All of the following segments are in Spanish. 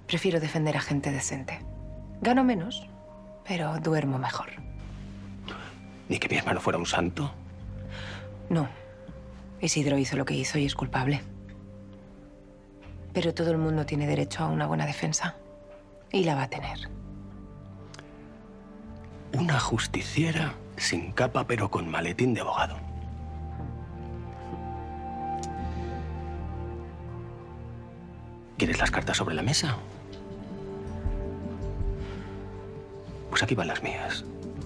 Prefiero defender a gente decente. Gano menos, pero duermo mejor. ¿Ni que mi hermano fuera un santo? No. Isidro hizo lo que hizo y es culpable. Pero todo el mundo tiene derecho a una buena defensa. Y la va a tener. Una justiciera sin capa pero con maletín de abogado. ¿Quieres las cartas sobre la mesa? Pues aquí van las mías.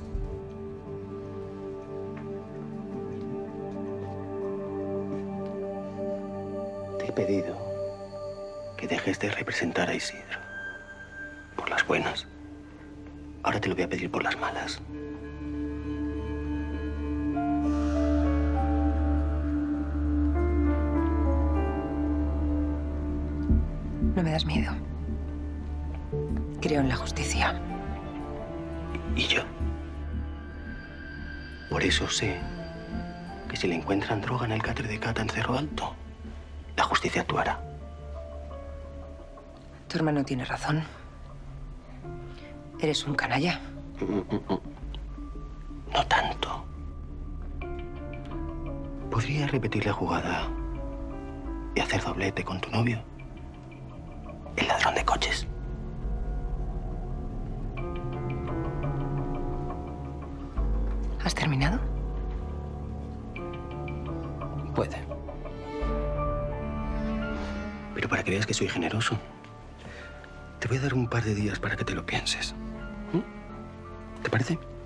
Te he pedido que dejes de representar a Isidro. Por las buenas. Ahora te lo voy a pedir por las malas. No me das miedo. Creo en la justicia. ¿Y yo? Por eso sé que si le encuentran droga en el cáter de Cata en Cerro Alto, la justicia actuará. Tu hermano tiene razón. Eres un canalla. No tanto. ¿Podría repetir la jugada y hacer doblete con tu novio? El ladrón de coches. ¿Has terminado? Puede. Pero para que veas que soy generoso, te voy a dar un par de días para que te lo pienses. ¿Te parece?